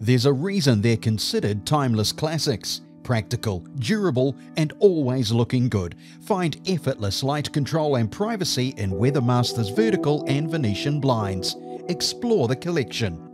There's a reason they're considered timeless classics. Practical, durable, and always looking good. Find effortless light control and privacy in Weathermaster's vertical and Venetian blinds. Explore the collection.